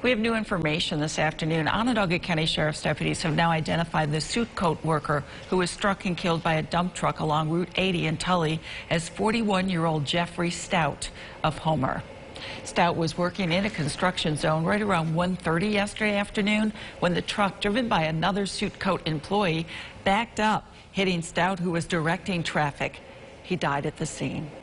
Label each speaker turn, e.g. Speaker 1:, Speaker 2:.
Speaker 1: We have new information this afternoon. Onondaga County Sheriff's deputies have now identified the suit coat worker who was struck and killed by a dump truck along Route 80 in Tully as 41-year-old Jeffrey Stout of Homer. Stout was working in a construction zone right around 1:30 yesterday afternoon when the truck, driven by another suit coat employee, backed up, hitting Stout, who was directing traffic. He died at the scene.